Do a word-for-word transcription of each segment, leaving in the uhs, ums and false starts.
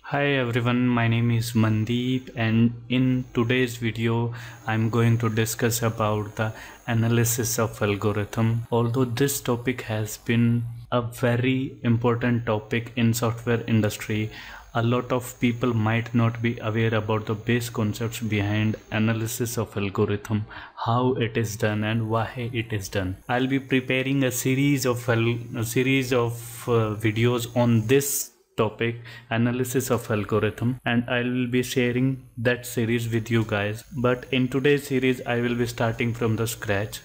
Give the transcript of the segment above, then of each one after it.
Hi everyone, my name is Mandeep, and in today's video I'm going to discuss about the analysis of algorithm. Although this topic has been a very important topic in software industry, a lot of people might not be aware about the base concepts behind analysis of algorithm, how it is done and why it is done. I'll be preparing a series of a series of uh, videos on this topic, analysis of algorithm, and I will be sharing that series with you guys. But in today's series I will be starting from the scratch.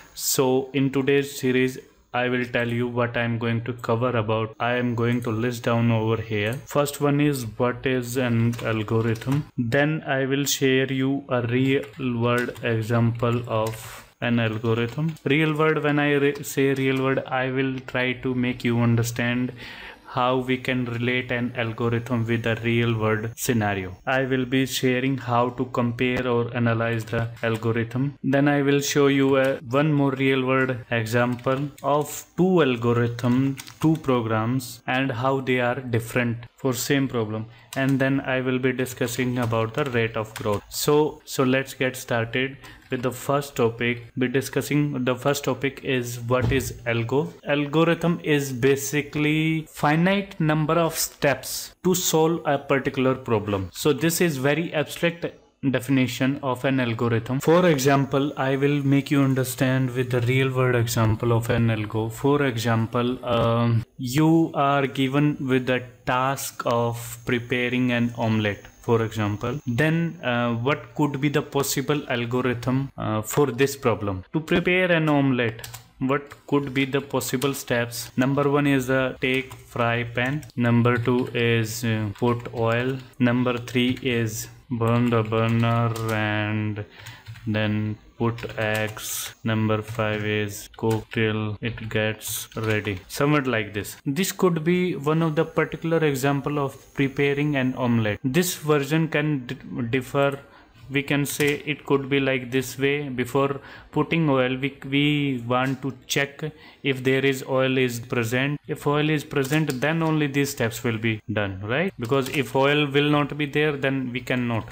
So in today's series I will tell you what I am going to cover about. I am going to list down over here. First one is what is an algorithm. Then I will share you a real world example of an algorithm. Real world, when I re say real world, I will try to make you understand how we can relate an algorithm with a real world scenario. I will be sharing how to compare or analyze the algorithm. Then I will show you a one more real world example of two algorithms, two programs, and how they are different for same problem. And then I will be discussing about the rate of growth. So so let's get started with the first topic. Be discussing the first topic is what is algo. Algorithm is basically finite number of steps to solve a particular problem. So this is very abstract definition of an algorithm. For example, I will make you understand with the real world example of an algo. For example, um, you are given with the task of preparing an omelette, for example. Then uh, what could be the possible algorithm uh, for this problem? To prepare an omelette, what could be the possible steps? Number one is the take fry pan. Number two is uh, put oil. Number three is burn the burner and then put eggs. Number five is cook till it gets ready. Somewhat like this. This could be one of the particular example of preparing an omelette. This version can differ. We can say it could be like this way. Before putting oil, we, we want to check if there is oil is present. If oil is present, then only these steps will be done, right? Because if oil will not be there, then we cannot.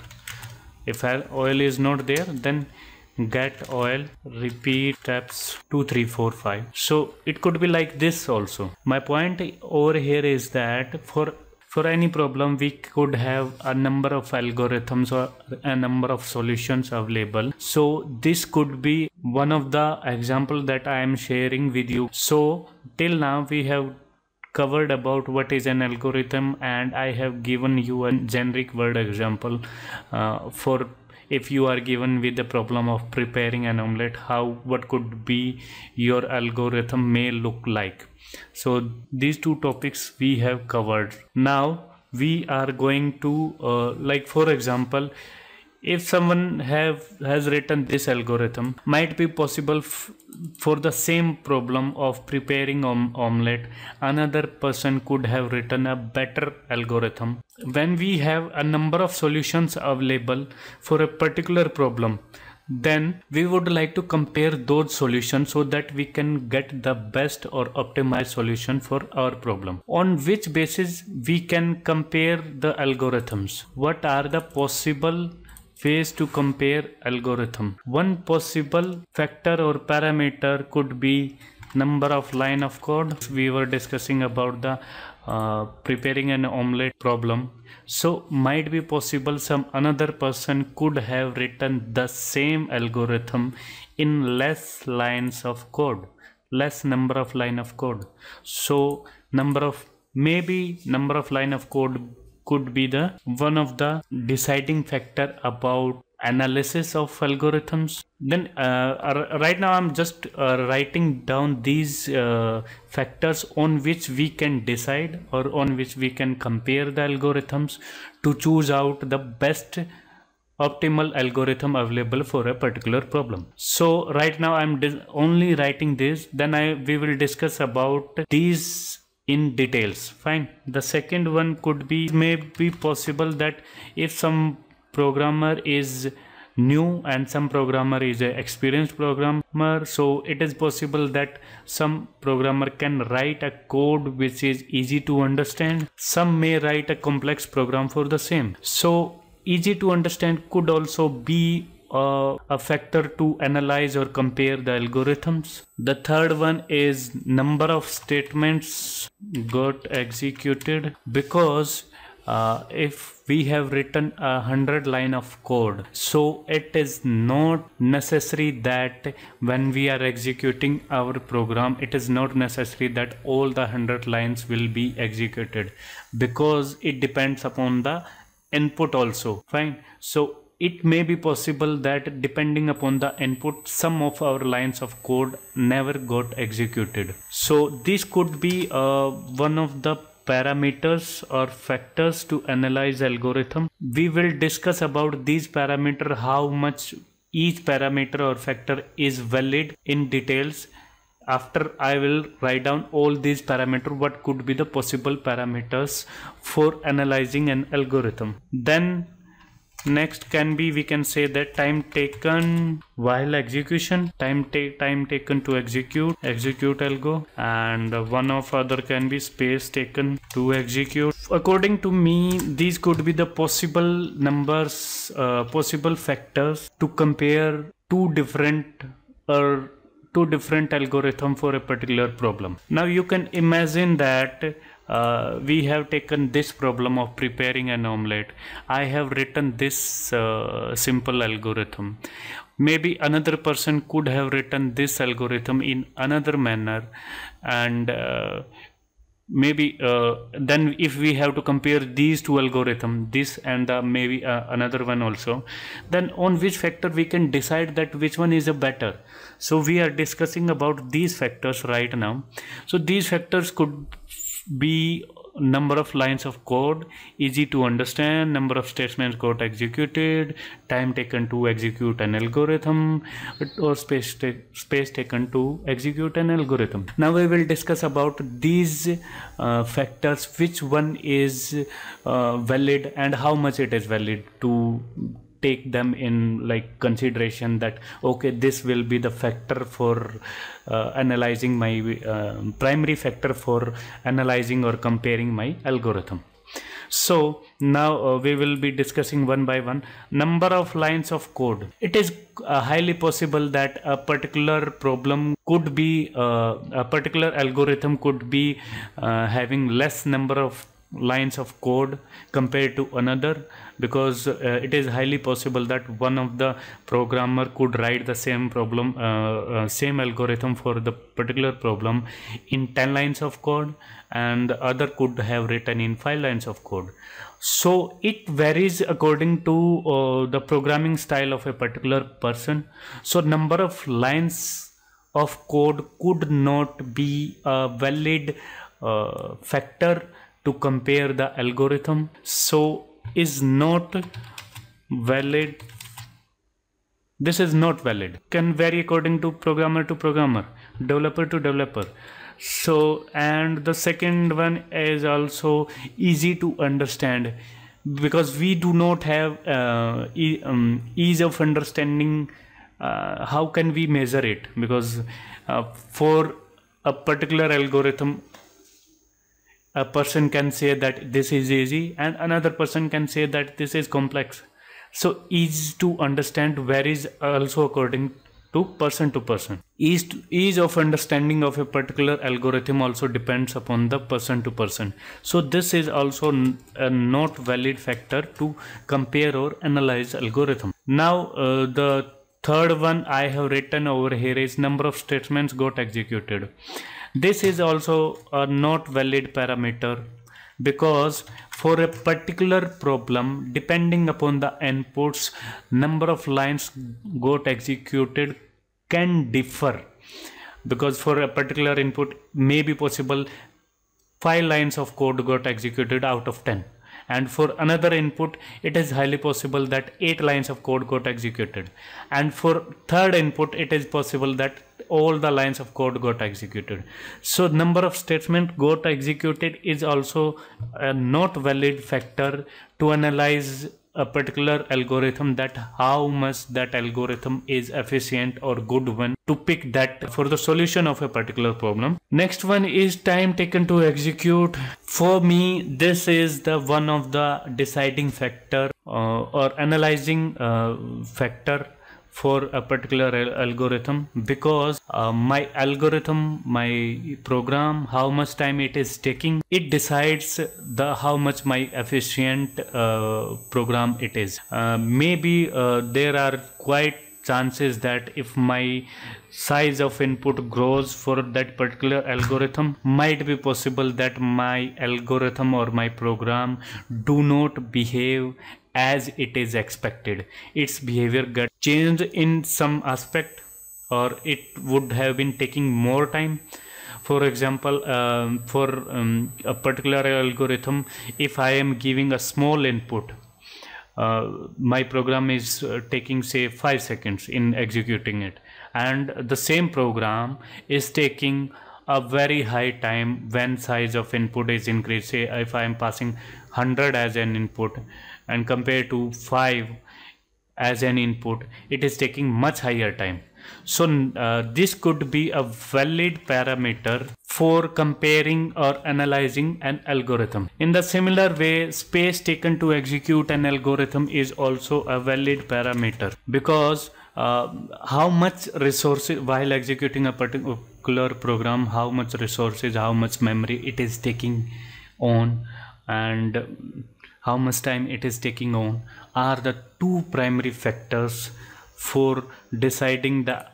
If oil is not there, then get oil, repeat steps two, three, four, five. So it could be like this also. My point over here is that for For any problem, we could have a number of algorithms or a number of solutions available. So this could be one of the example that I am sharing with you. So till now we have covered about what is an algorithm, and I have given you a generic word example uh, for if you are given with the problem of preparing an omelette, how what could be your algorithm may look like. So these two topics we have covered. Now we are going to uh, like for example, if someone have has written this algorithm, might be possible for the same problem of preparing om omelette, another person could have written a better algorithm. When we have a number of solutions available for a particular problem, then we would like to compare those solutions so that we can get the best or optimized solution for our problem. On which basis we can compare the algorithms? What are the possible ways to compare algorithm? One possible factor or parameter could be number of line of code. We were discussing about the uh, preparing an omelette problem. So might be possible some another person could have written the same algorithm in less lines of code, less number of line of code. So number of maybe number of line of code could be the one of the deciding factor about analysis of algorithms. Then uh, right now I'm just uh, writing down these uh, factors on which we can decide or on which we can compare the algorithms to choose out the best optimal algorithm available for a particular problem. So right now I'm only writing this, then I we will discuss about these in details. Fine. The second one could be, may be possible that if some programmer is new and some programmer is a experienced programmer. So it is possible that some programmer can write a code which is easy to understand. Some may write a complex program for the same. So easy to understand could also be uh, a factor to analyze or compare the algorithms. The third one is number of statements got executed, because uh, if we have written a hundred line of code, so it is not necessary that when we are executing our program, it is not necessary that all the hundred lines will be executed, because it depends upon the input also. Fine. So it may be possible that depending upon the input, some of our lines of code never got executed. So this could be uh, one of the parameters or factors to analyze algorithm. We will discuss about these parameters, how much each parameter or factor is valid in details. After I will write down all these parameters, what could be the possible parameters for analyzing an algorithm. Then next can be, we can say that time taken while execution, time take time taken to execute execute algo, and one of other can be space taken to execute. According to me, these could be the possible numbers, uh, possible factors to compare two different or two different algorithm for a particular problem. Now you can imagine that uh, we have taken this problem of preparing an omelette. I have written this uh, simple algorithm. Maybe another person could have written this algorithm in another manner, and uh, maybe uh, then if we have to compare these two algorithms, this and uh, maybe uh, another one also, then on which factor we can decide that which one is a better. So we are discussing about these factors right now. So these factors could be number of lines of code, easy to understand, number of statements got executed, time taken to execute an algorithm, or space, ta space taken to execute an algorithm. Now we will discuss about these uh, factors, which one is uh, valid and how much it is valid, to take them in like consideration that okay, this will be the factor for uh, analyzing my uh, primary factor for analyzing or comparing my algorithm. So now uh, we will be discussing one by one. Number of lines of code. It is uh, highly possible that a particular problem could be uh, a particular algorithm could be uh, having less number of lines of code compared to another, because uh, it is highly possible that one of the programmer could write the same problem uh, uh, same algorithm for the particular problem in ten lines of code, and the other could have written in five lines of code. So it varies according to uh, the programming style of a particular person. So number of lines of code could not be a valid uh, factor to compare the algorithm. So is not valid. This is not valid. Can vary according to programmer to programmer, developer to developer. So, and the second one is also easy to understand, because we do not have uh, e um, ease of understanding. Uh, how can we measure it? Because uh, for a particular algorithm, a person can say that this is easy and another person can say that this is complex. So ease to understand varies also according to person to person. Ease, to, ease of understanding of a particular algorithm also depends upon the person to person. So this is also a not valid factor to compare or analyze algorithm. Now uh, the third one I have written over here is number of statements got executed. This is also a not valid parameter, because for a particular problem, depending upon the inputs, number of lines got executed can differ, because for a particular input may be possible five lines of code got executed out of ten, and for another input it is highly possible that eight lines of code got executed, and for third input it is possible that all the lines of code got executed. So number of statements got executed is also a not valid factor to analyze a particular algorithm, that how much that algorithm is efficient or good one to pick that for the solution of a particular problem. Next one is time taken to execute. For me, this is the one of the deciding factor uh, or analyzing uh, factor for a particular algorithm, because uh, my algorithm, my program, how much time it is taking, it decides the how much my efficient uh, program it is. Uh, maybe uh, there are quite chances that if my size of input grows for that particular algorithm, might be possible that my algorithm or my program do not behave as it is expected. Its behavior got changed in some aspect, or it would have been taking more time. For example, um, for um, a particular algorithm, if I am giving a small input, uh, my program is uh, taking say five seconds in executing it, and the same program is taking a very high time when size of input is increased. Say if I am passing one hundred as an input and compared to five as an input, it is taking much higher time. So uh, this could be a valid parameter for comparing or analyzing an algorithm. In the similar way, space taken to execute an algorithm is also a valid parameter, because uh, how much resources while executing a particular program, how much resources, how much memory it is taking on, and how much time it is taking on are the two primary factors for deciding the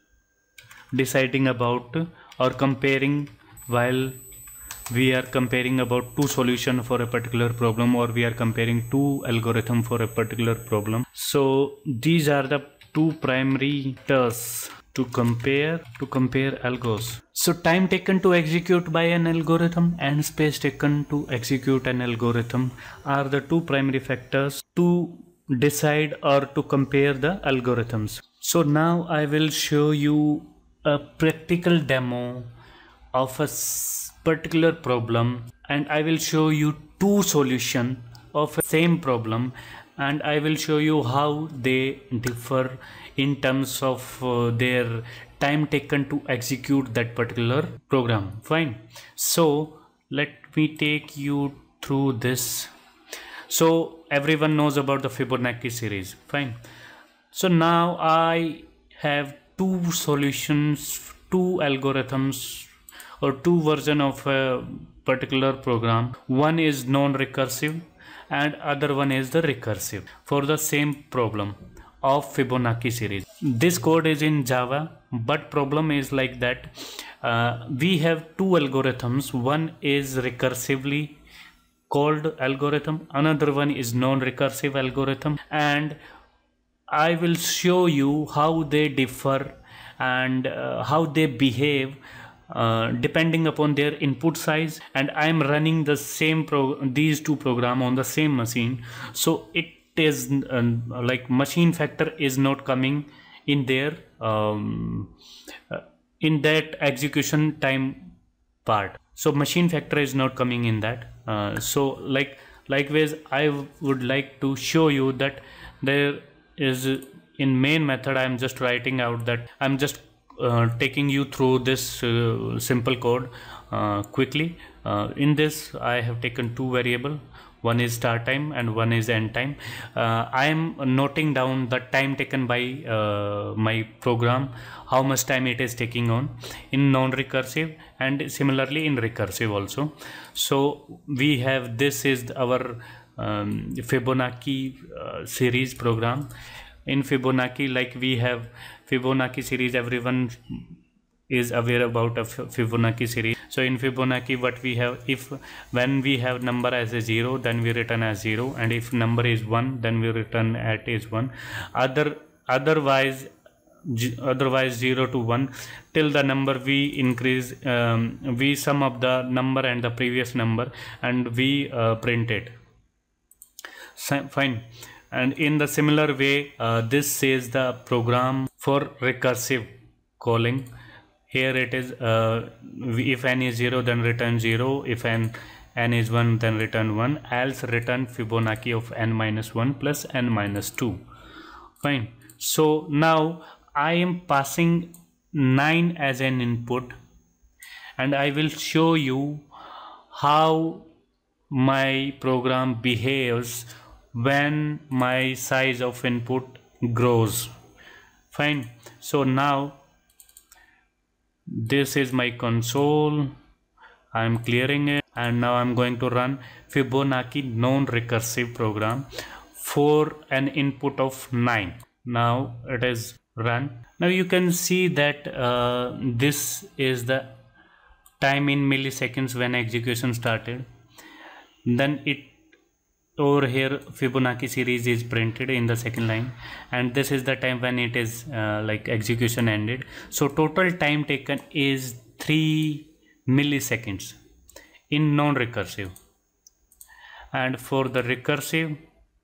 deciding about or comparing while we are comparing about two solutions for a particular problem, or we are comparing two algorithms for a particular problem. So these are the two primary factors to compare to compare algos. So time taken to execute by an algorithm and space taken to execute an algorithm are the two primary factors to decide or to compare the algorithms. So now I will show you a practical demo of a particular problem, and I will show you two solutions of the same problem, and I will show you how they differ in terms of uh, their time taken to execute that particular program. Fine. So let me take you through this. So everyone knows about the Fibonacci series. Fine. So now I have two solutions, two algorithms, or two version of a particular program. One is non-recursive and other one is the recursive for the same problem of Fibonacci series. This code is in Java, but problem is like that uh, we have two algorithms. One is recursively called algorithm, another one is non-recursive algorithm, and I will show you how they differ and uh, how they behave uh, depending upon their input size. And I am running the same pro these two program on the same machine, so it is uh, like machine factor is not coming in there um, uh, in that execution time part. So machine factor is not coming in that. Uh, so like likewise I would like to show you that there is in main method I am just writing out that I'm just uh, taking you through this uh, simple code uh, quickly. Uh, in this I have taken two variable, one is start time and one is end time. uh, I am noting down the time taken by uh, my program, how much time it is taking on in non-recursive and similarly in recursive also. So we have, this is our um, Fibonacci uh, series program. In Fibonacci, like we have Fibonacci series, everyone is aware about a Fibonacci series. So in Fibonacci what we have, if when we have number as a zero, then we return as zero, and if number is one, then we return at is one. Other otherwise otherwise zero to one till the number we increase, um, we sum up the number and the previous number and we uh, print it. So, fine. And in the similar way, uh, this says the program for recursive calling. Here it is, uh, if n is zero, then return zero. If n n is one, then return one, else return Fibonacci of n minus one plus n minus two. Fine. So now I am passing nine as an input, and I will show you how my program behaves when my size of input grows. Fine. So now this is my console. I am clearing it, and now I'm going to run Fibonacci non-recursive program for an input of nine. Now it is run. Now you can see that uh, this is the time in milliseconds when execution started. Then it over here Fibonacci series is printed in the second line, and this is the time when it is uh, like execution ended. So total time taken is three milliseconds in non-recursive, and for the recursive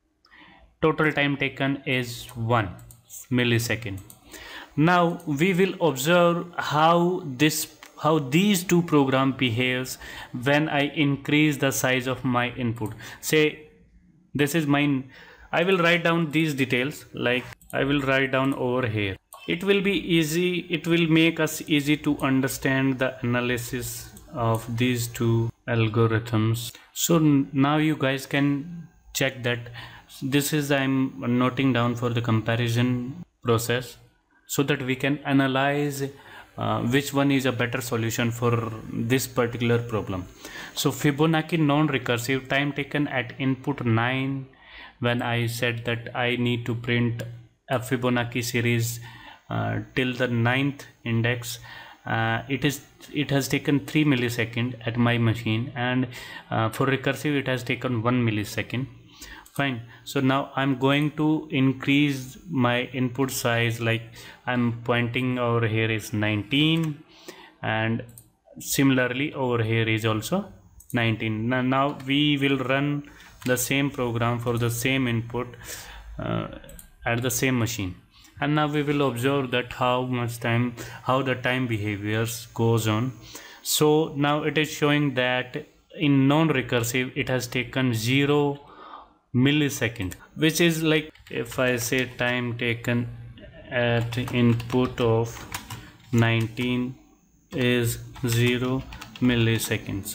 total time taken is one millisecond. Now we will observe how this how these two program behaves when I increase the size of my input. Say this is mine. I will write down these details, like I will write down over here. It will be easy, it will make us easy to understand the analysis of these two algorithms. So now you guys can check that this is I'm noting down for the comparison process, so that we can analyze uh, which one is a better solution for this particular problem. So Fibonacci non-recursive, time taken at input nine, when I said that I need to print a Fibonacci series uh, till the ninth index, uh, it is it has taken three milliseconds at my machine, and uh, for recursive it has taken one millisecond. Fine. So now I'm going to increase my input size, like I'm pointing over here is nineteen, and similarly over here is also nineteen. Now, now we will run the same program for the same input uh, at the same machine, and now we will observe that how much time, how the time behaviors goes on. So now it is showing that in non-recursive it has taken zero millisecond, which is like, if I say time taken at input of nineteen is zero milliseconds.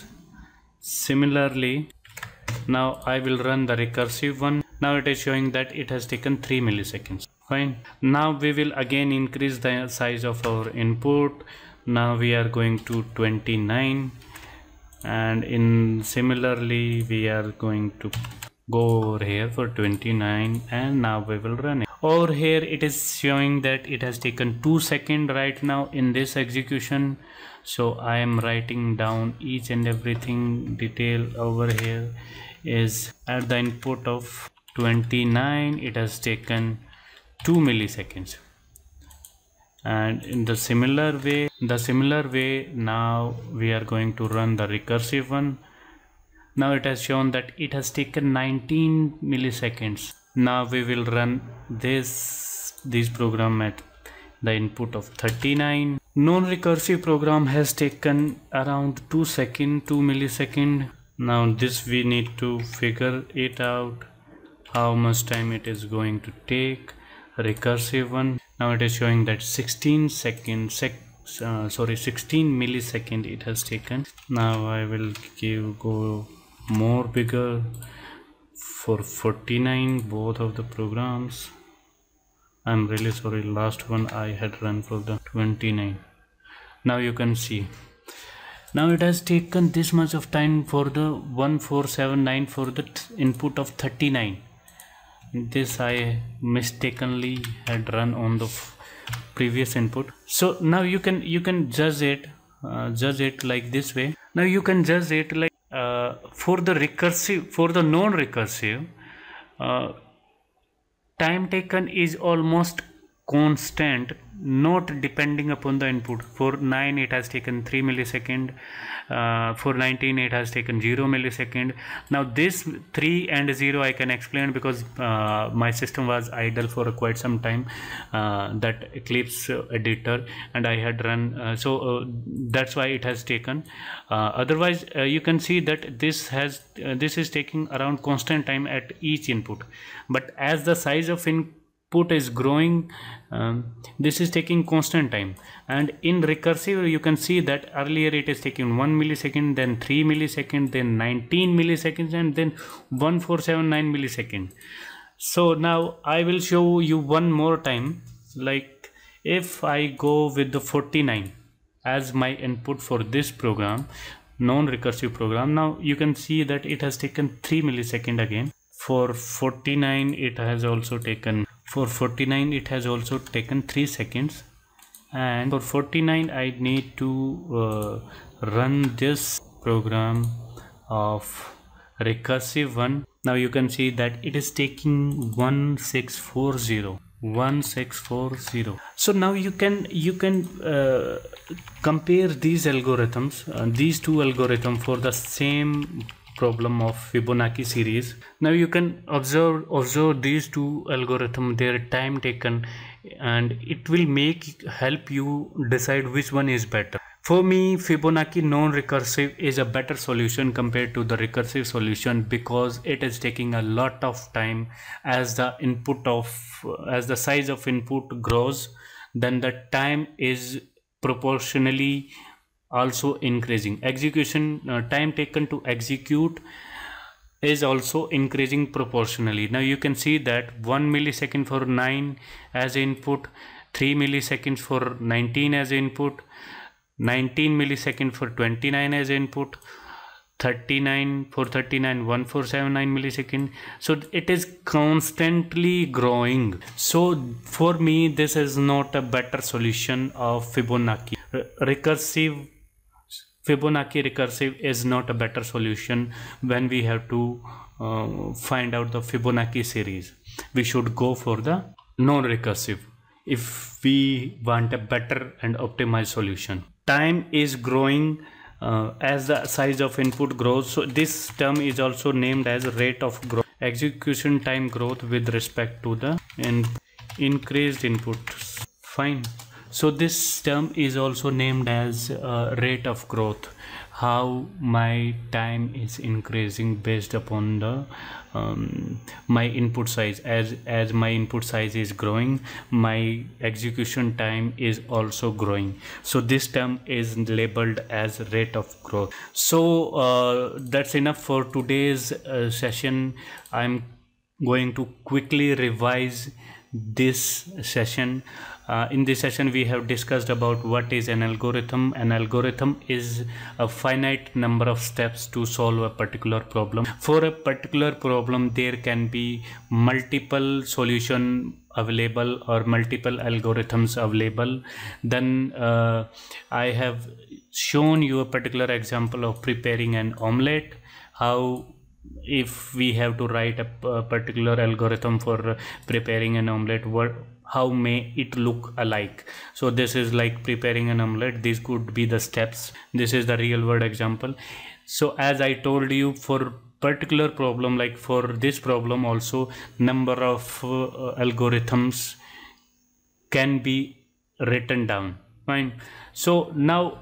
Similarly, now I will run the recursive one. Now it is showing that it has taken three milliseconds. Fine. Now we will again increase the size of our input. Now we are going to twenty-nine, and in similarly we are going to go over here for twenty-nine, and now we will run it. Over here it is showing that it has taken two seconds right now in this execution. So I am writing down each and everything detail over here. Is at the input of twenty-nine it has taken two milliseconds, and in the similar way the similar way now we are going to run the recursive one. Now it has shown that it has taken nineteen milliseconds. Now we will run this this program at the input of thirty-nine. Non-recursive program has taken around two seconds, two milliseconds. Now this we need to figure it out, how much time it is going to take. Recursive one, now it is showing that sixteen seconds sec uh, sorry sixteen millisecond it has taken. Now I will give go more bigger for forty-nine, both of the programs. I'm really sorry, last one I had run for the twenty-nine. Now you can see, now it has taken this much of time for the one four seven nine for the input of thirty-nine. This I mistakenly had run on the previous input. So now you can you can judge it uh, judge it like this way. Now you can judge it like uh, for the recursive, for the non-recursive, uh, time taken is almost constant, not depending upon the input. For nine it has taken three millisecond, uh, for nineteen it has taken zero millisecond. Now this three and zero I can explain because uh, my system was idle for quite some time, uh, that Eclipse editor, and I had run, uh, so uh, that's why it has taken. Uh, otherwise uh, you can see that this has uh, this is taking around constant time at each input, but as the size of input is growing, um, this is taking constant time. And in recursive you can see that earlier it is taking one millisecond, then three milliseconds, then nineteen milliseconds, and then one four seven nine milliseconds. So now I will show you one more time. Like if I go with the forty-nine as my input for this program, non-recursive program, now you can see that it has taken three milliseconds again. For forty-nine it has also taken for forty-nine it has also taken three seconds, and for forty-nine I need to uh, run this program of recursive one. Now you can see that it is taking one six four zero. So now you can you can uh, compare these algorithms, uh, these two algorithms for the same problem of Fibonacci series. Now you can observe observe these two algorithms, their time taken, and it will make help you decide which one is better. For me, Fibonacci non-recursive is a better solution compared to the recursive solution because it is taking a lot of time. As the input of as the size of input grows, then the time is proportionally also increasing. Execution uh, time taken to execute is also increasing proportionally. Now you can see that one millisecond for nine as input, three milliseconds for nineteen as input, nineteen milliseconds for twenty-nine as input, thirty-nine for thirty-nine, one four seven nine millisecond. So it is constantly growing. So for me this is not a better solution of Fibonacci. Recursive Fibonacci recursive is not a better solution when we have to uh, find out the Fibonacci series. We should go for the non-recursive if we want a better and optimized solution. Time is growing uh, as the size of input grows. So this term is also named as rate of growth. Execution time growth with respect to the in increased input. Fine. So this term is also named as uh, rate of growth, how my time is increasing based upon the um, my input size. As as my input size is growing, my execution time is also growing. So this term is labeled as rate of growth. So uh, that's enough for today's uh, session. I'm going to quickly revise this session. Uh, in this session we have discussed about what is an algorithm. An algorithm is a finite number of steps to solve a particular problem. For a particular problem there can be multiple solutions available or multiple algorithms available. Then uh, I have shown you a particular example of preparing an omelette, how if we have to write a particular algorithm for preparing an omelette, what how may it look alike. So this is like preparing an omelette. These could be the steps. This is the real world example. So as I told you, for particular problem, like for this problem also, number of uh, algorithms can be written down. Fine. So now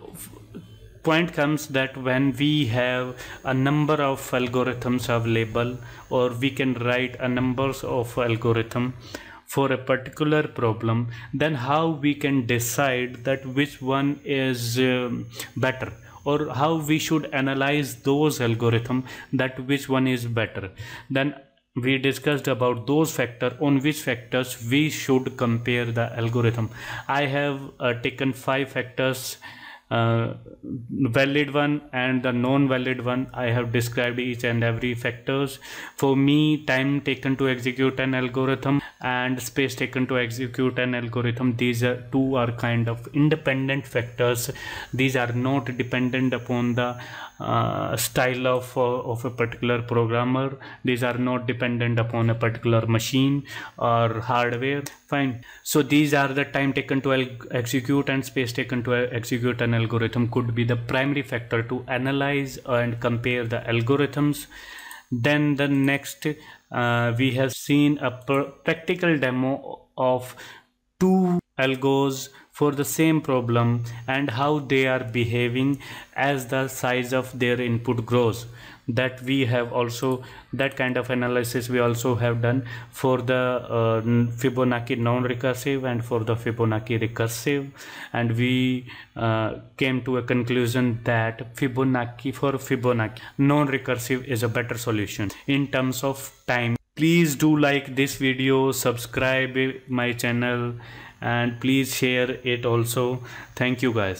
point comes that when we have a number of algorithms available, or we can write a numbers of algorithm for a particular problem, then how we can decide that which one is um, better, or how we should analyze those algorithms that which one is better. Then we discussed about those factors, on which factors we should compare the algorithm. I have uh, taken five factors, uh, valid one and the non-valid one. I have described each and every factors. For me, time taken to execute an algorithm, and space taken to execute an algorithm. These are two are kind of independent factors. These are not dependent upon the uh, style of uh, of a particular programmer. These are not dependent upon a particular machine or hardware. Fine. So these are the time taken to execute and space taken to execute an algorithm could be the primary factor to analyze and compare the algorithms. Then the next uh, we have seen a practical demo of two algos for the same problem and how they are behaving as the size of their input grows. That we have also, that kind of analysis we also have done for the uh, Fibonacci non-recursive and for the Fibonacci recursive, and we uh, came to a conclusion that Fibonacci for Fibonacci non-recursive is a better solution in terms of time. Please do like this video, subscribe my channel, and please share it also. Thank you guys.